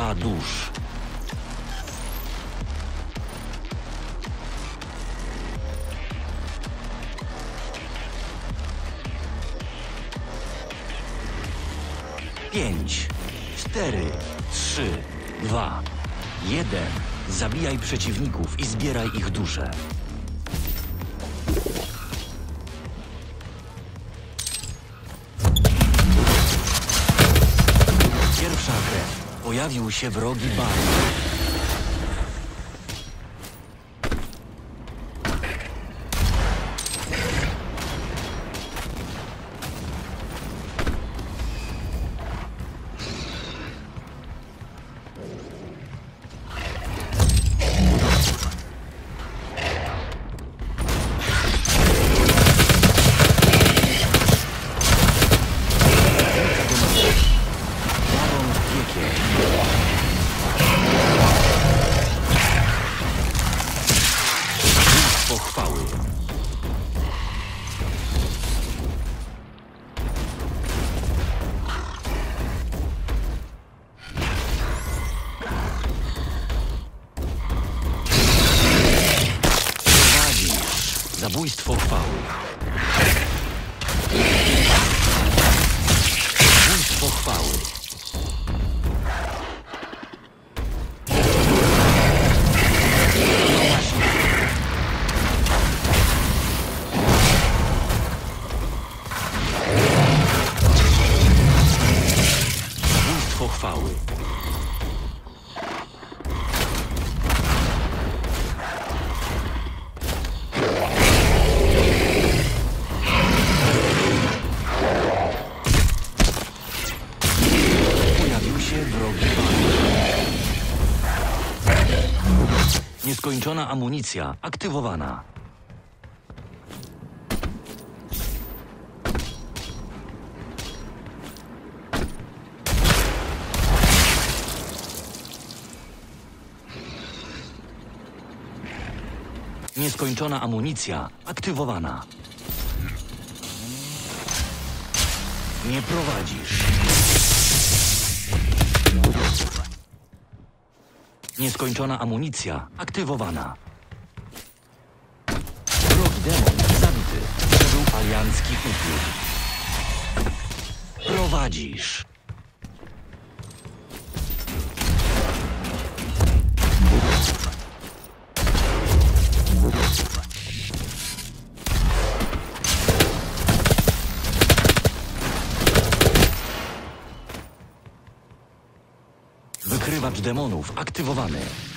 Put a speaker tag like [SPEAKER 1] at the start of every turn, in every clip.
[SPEAKER 1] 2 dusz. Pięć, 4, 3, 2, 1. Zabijaj przeciwników i zbieraj ich dusze. Pierwsza krew. Pojawił się wrogi Baron. Pochwały. Prowadzisz. Zabójstwo chwały. Zabójstwo chwały. Chwały. Pojawił się wrogi Baron. Nieskończona amunicja aktywowana. Nieskończona amunicja aktywowana. Nie prowadzisz. Nieskończona amunicja aktywowana. Wrogi demon zabity. To był aliancki upiór. Prowadzisz. Wykrywacz demonów aktywowany.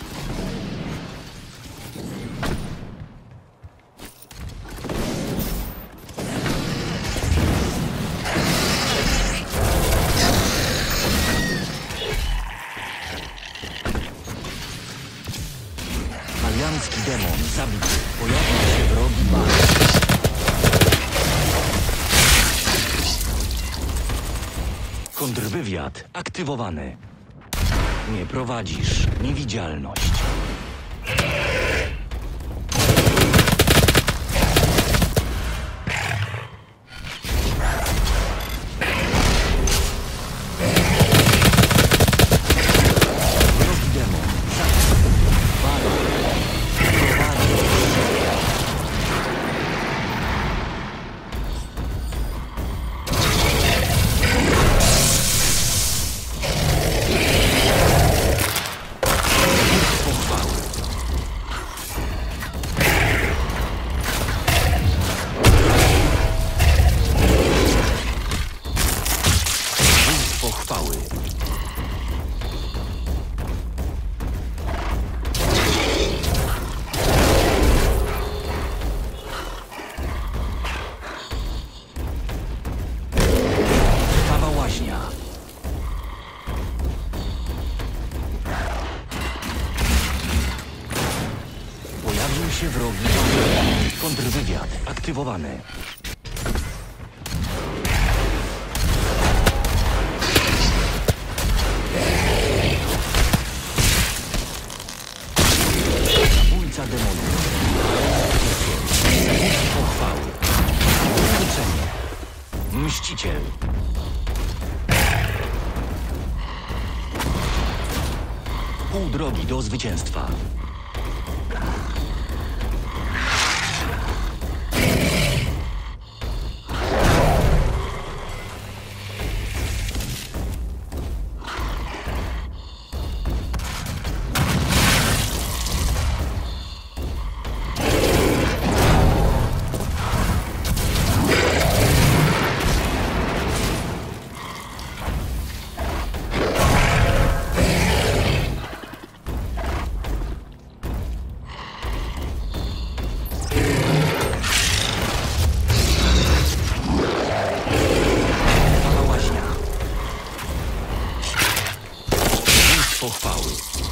[SPEAKER 1] Aliancki demon zabity. Pojawił się wrogi Baron. Kontrwywiad aktywowany. Nie prowadzisz. Niewidzialność. Wrogi demon. Baron. Prowadzisz. Pochwały. Krwawa łaźnia. Pojawił się wrogi Baron. Kontrwywiad aktywowany. Zabójca demonów. Pochwały. Leczenie. Mściciel. pół drogi do zwycięstwa.
[SPEAKER 2] Pochwały.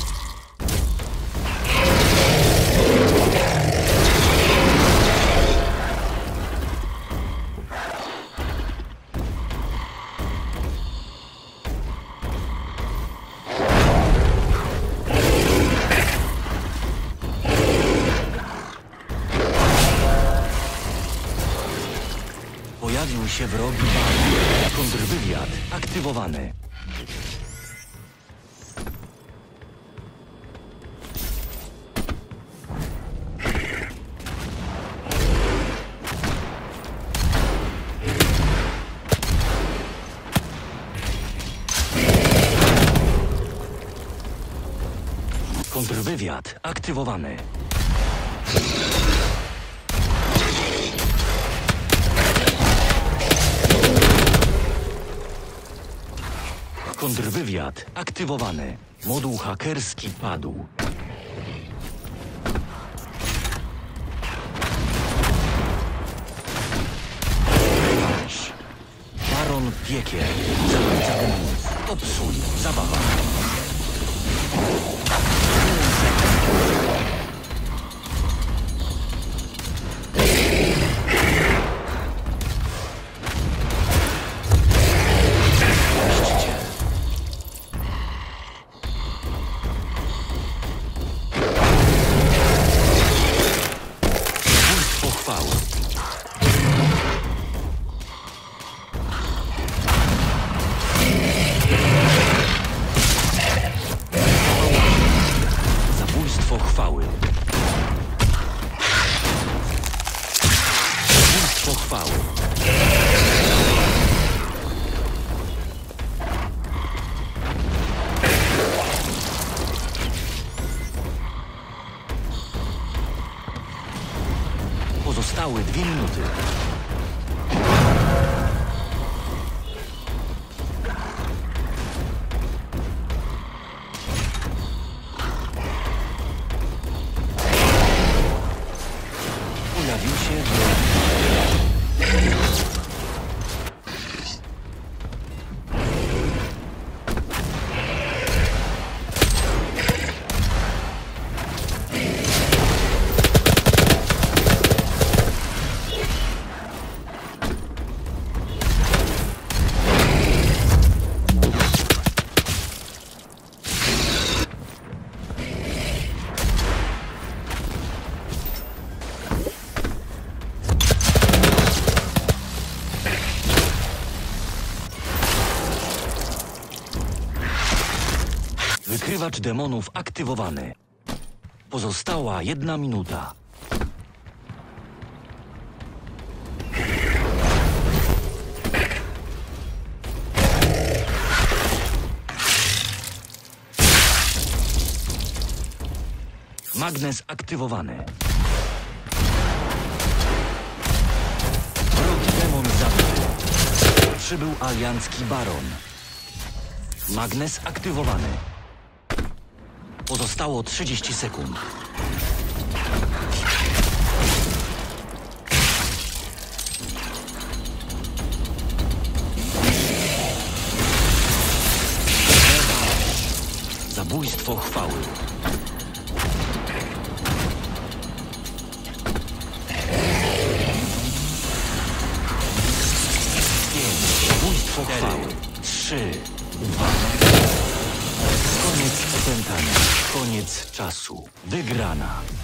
[SPEAKER 1] Pojawił się wrogi baron. Kontrwywiad aktywowany. Kontrwywiad aktywowany. Kontrwywiad aktywowany. Moduł hakerski padł. Rewanż. Baron Piekiel. Zabójca demonów. Popsuj. Zabawa. Zabójstwo chwały. Zabójstwo chwały. Pozostały 2 minuty. Pojawił się wykrywacz demonów aktywowany. Pozostała 1 minuta. Magnes aktywowany. Wrogi demon zabity. Przybył aliancki baron. Magnes aktywowany. Pozostało 30 sekund. Zabójstwo chwały. Zabójstwo chwały. 3, 2. Koniec opętania. Koniec czasu. Wygrana.